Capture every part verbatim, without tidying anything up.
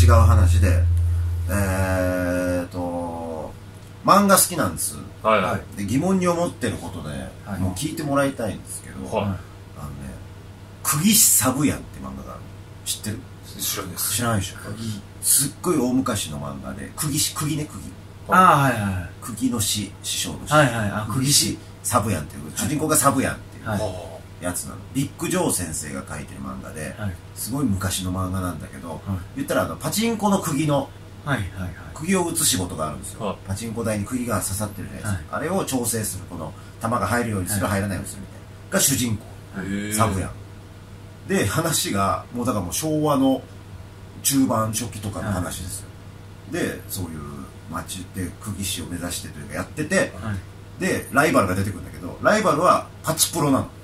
違う話で、えーと漫画好きなんです。 はいはい。 で疑問に思ってることで、 はい、 もう聞いてもらいたいんですけど、はい、あのね釘師サブヤンって漫画がある。知ってる？ 知らないです。 知らないでしょ。すっごい大昔の漫画で、釘師、釘ね、釘。 ああ、はいはい。 釘の師、師匠の師。 はいはい。あ、釘師サブヤンっていう、主人公がサブヤンっていう、 はい、 やつなの。ビッグジョー先生が書いてる漫画で、はい、すごい昔の漫画なんだけど、はい、言ったらあのパチンコの釘の、はいはいはい、釘を打つ仕事があるんですよ。はい、パチンコ台に釘が刺さってるじゃないですか。はい、あれを調整する、この弾が入るようにする、はい、入らないようにするみたいな。が主人公。サブヤン。で、話が、もうだからもう昭和の中盤初期とかの話ですよ。はい、で、そういう街で釘師を目指してというかやってて、はい、で、ライバルが出てくるんだけど、ライバルはパチプロなの。はい、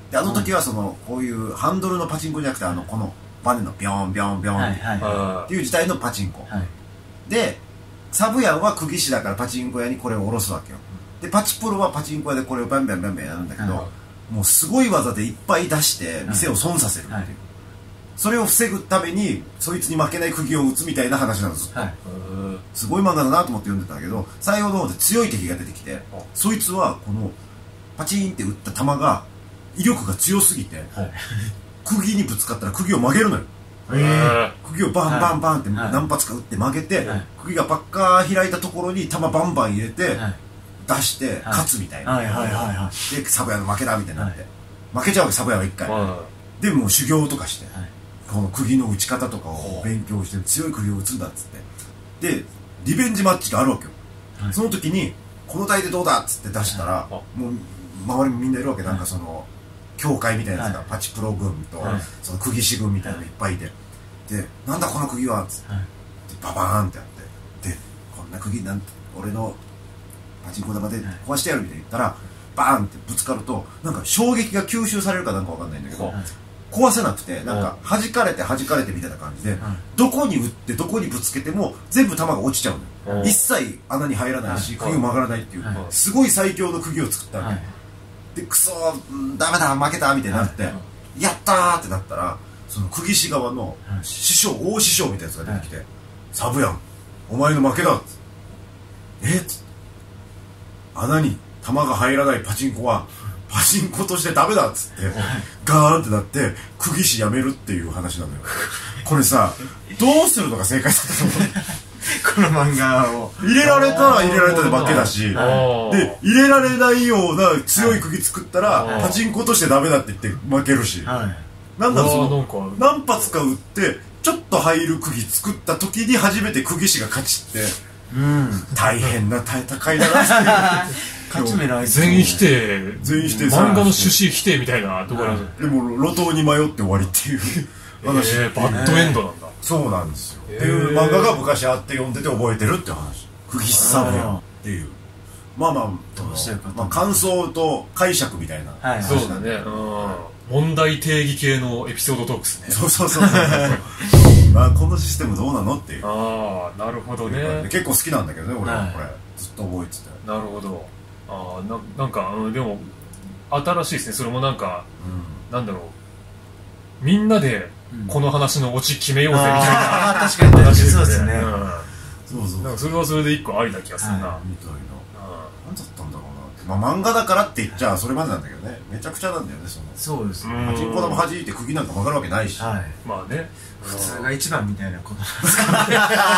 で、あの時はその、こういうハンドルのパチンコじゃなくて、あの、このバネのビョーンビョーンビョーンっていう時代のパチンコ。はい、で、サブヤンは釘師だからパチンコ屋にこれを下ろすわけよ。で、パチプロはパチンコ屋でこれをバンバンバンバンやるんだけど、はい、もうすごい技でいっぱい出して店を損させるっていう、はい、それを防ぐためにそいつに負けない釘を打つみたいな話なんです、はい、すごい漫画だなと思って読んでたんだけど、最後の方で強い敵が出てきて、そいつはこのパチンって打った弾が威力が強すぎて、はい、釘にぶつかったら釘を曲げるのよ。釘をバンバンバンって何発か打って曲げて、はい、釘がパッカー開いたところに弾バンバン入れて、はい、出して勝つみたいな。でサブヤの負けだみたいになって、はい、負けちゃうわけサブヤが一回、はい、でもう修行とかして、はい、この釘の打ち方とかを勉強して強い釘を打つんだっつってでリベンジマッチがあるわけよ、はい、その時にこの台でどうだっつって出したら、はい、もう周りもみんないるわけ、なんかその教会みたいなやつが、はい、パチプロ軍と、はい、その釘師軍みたいなのがいっぱいいて、でなんだこの釘はっつって、はい、でババーンってやってでこんな釘なんて俺のパチンコ玉で壊してやるみたいに言ったら、バーンってぶつかるとなんか衝撃が吸収されるかなんかわかんないんだけど、はい、壊せなくてなんか弾かれて弾かれてみたいな感じで、はい、どこに打ってどこにぶつけても全部弾が落ちちゃうのよ、はい、一切穴に入らないし、はい、釘も曲がらないっていう、はい、すごい最強の釘を作ったわけ、はい、でクソーダメだ負けたみたいになって、はい、やったーってなったらその釘師側の師匠、大師匠みたいなやつが出てきて、はい、サブヤンお前の負けだっつってえっつって穴に弾が入らないパチンコはパチンコとしてダメだっつってガーンってなって釘師やめるっていう話なのよ。これさどうするのが正解だったと思うこの漫画を入れられたら入れられたで負けだし、で入れられないような強い釘作ったらパチンコとしてダメだって言って負けるし、なんだろうその何発か打ってちょっと入る釘作った時に初めて釘師が勝ちってうん、大変な戦いだなって勝ち目ない全否定全否定漫画の趣旨否定みたいなところでも路頭に迷って終わりっていう話、えー、バッドエンドなんだ、 えー、そうなんですよ、えー、っていう漫画が昔あって読んでて覚えてるって話釘師サブヤンっていうまあまあどうしてるか、まあ、感想と解釈みたいな話なんで、そうだね、うん問題定義系のエピソードトークですね。 そうそうそうそうまあこのシステムどうなのっていう。 ああなるほどね。 結構好きなんだけどね俺はこれずっと覚えてた。 なるほど。ああ な, なんか、うん、でも新しいですね。それもなんか、うん、なんだろうみんなでこの話のオチ決めようぜみたいな、うん、 あ確かに話ですね。そうですね、うん、 そうそうなんかそれはそれで一個ありな気がするな、はい、みたいな。 何だったんだろうなって。まあ漫画だからって言っちゃそれまでなんだけどね、めちゃくちゃなんだよねその。 そうですね。 パチンコ玉弾いて釘なんか曲がるわけないし、 はい、 まあね普通が一番みたいなことなんですか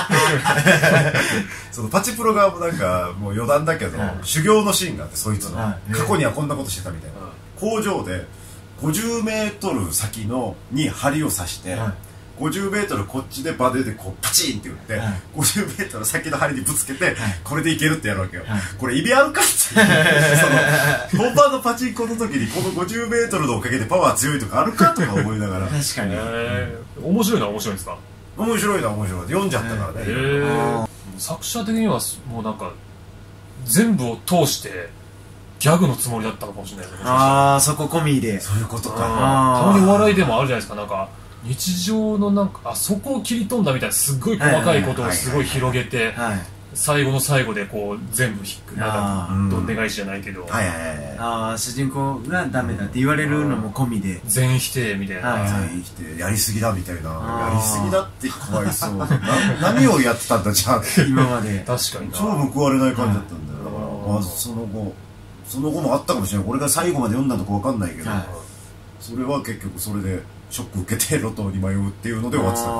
そのパチプロがなんかもう余談だけど、はい、修行のシーンがあってそいつの、はい、過去にはこんなことしてたみたいな、はい、工場でごじゅうメートル先のに針を刺して、はい、ごじゅうメートルこっちでバネでこうパチンって打って、はい、ごじゅうメートル先の針にぶつけて、はい、これでいけるってやるわけよ、はい、これ意味あるかってその本番のパチンコの時にこのごじゅうメートルのおかげでパワー強いとかあるかとか思いながら確かに、 えー、面白いのは面白いんですか。 面白いのは面白い。読んじゃったからね、えー、 作者的にはもうなんか全部を通してギャグのつもりだったのかもしれないですね。 ああそこ込みでそういうことか。たまにお笑いでもあるじゃないですか、なんか日常のなんかあそこを切り取んだみたいなすっごい細かいことをすごい広げて最後の最後でこう全部ひっくりなんかどんで返しじゃないけど、 はいはいはい、 ああ主人公がダメだって言われるのも込みで全否定みたいな、 全否定やりすぎだみたいな、やりすぎだってかわいそうな何をやってたんだじゃあ今まで確かに超報われない感じだったんだよ。だからまあその後その後もあったかもしれない。俺が最後まで読んだのかわかんないけど、それは結局それでショック受けて路頭に迷うっていうので終わってたから、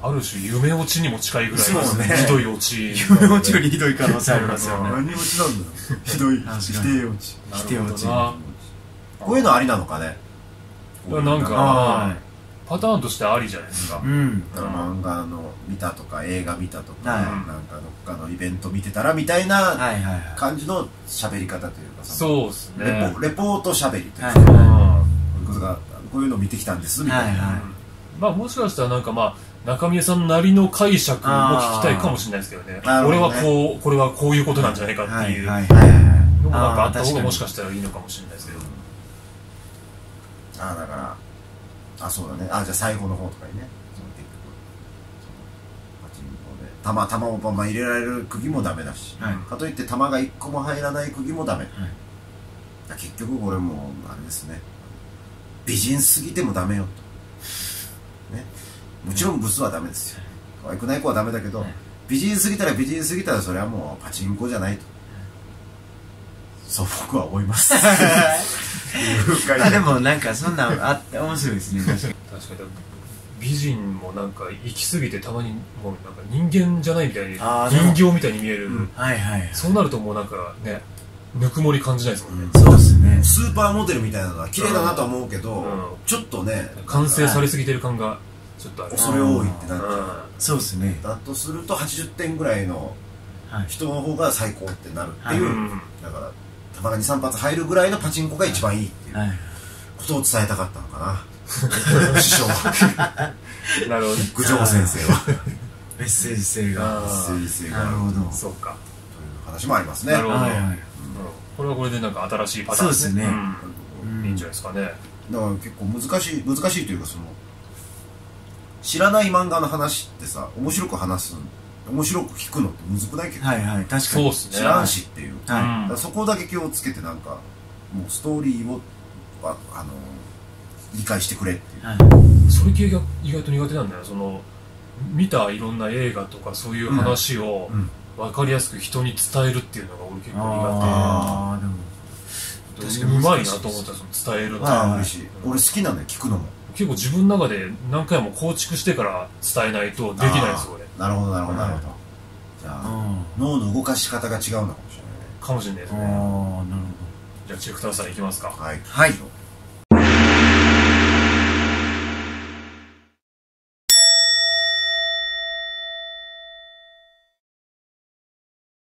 ある種夢落ちにも近いぐらいひどい落ち、 夢落ちよりひどい可能性ありますよね。 何落ちなんだろう、ひどい否定落ち、 否定落ち。 こういうのありなのかね。 なんかパターンとしてありじゃないですか。 漫画の見たとか映画見たとか、なんかどっかのイベント見てたらみたいな感じの喋り方というか、 そうですね、 レポート喋りというか、こういうの見てきたんですみたいな。 まあもしかしたらなんかまあ中宮さんなりの解釈も聞きたいかもしれないですけどね。俺はこうこれはこういうことなんじゃないかっていうのもなんかあった方がもしかしたらいいのかもしれないですけど。 ああだからあそうだね。あじゃあ最後の方とかにね、その結局パチンコで玉玉をバンバン入れられる釘もダメだし、かといって玉がいっこも入らない釘もダメ。結局これもあれですね。美人すぎてもダメよと、ね、もちろんブスはダメですよ。可愛くない子はダメだけど、美人すぎたら美人すぎたらそれはもうパチンコじゃないと、そう僕は思いますあでもなんかそんなんあって面白いですね。確かに確かに美人もなんか行き過ぎてたまにもうなんか人間じゃないみたいに人形みたいに見える、そうなるともうなんかねぬくもり感じないですもんね。 そうですね。 スーパーモデルみたいなのは綺麗だなとは思うけど、ちょっとね完成されすぎてる感がちょっとある。 恐れ多いってなっちゃう。 そうですね。 だとするとはちじゅってんぐらいの人の方が最高ってなるっていう、だから玉がにさん発入るぐらいのパチンコが一番いいっていうことを伝えたかったのかな師匠は。 なるほどね。 九条先生はメッセージ性がメッセージ性がなるほど。 そうかという話もありますね。 なるほど。これはこれでなんか新しいパターンですね。いいんじゃないですかね。 だから結構難しい難しいというか、その知らない漫画の話ってさ面白く話す面白く聞くのってむずくないけど、 はいはい確かにそうですね。 知らんしっていう、そこだけ気をつけてなんかもうストーリーをああの理解してくれっていう。 それ系が意外と苦手なんだよ。その見たいろんな映画とかそういう話を分かりやすく人に伝えるっていうのが俺結構苦手。ああでも確かにうまいなと思った。その伝えるのが嬉しい。俺好きなんだよ聞くのも。 結構自分の中で何回も構築してから伝えないとできないですよ俺。 なるほどなるほどなるほど。じゃあ脳の動かし方が違うのかもしれないね。 かもしれないですね。 ああなるほど。 じゃあチェクターさんいきますか。 はいはい。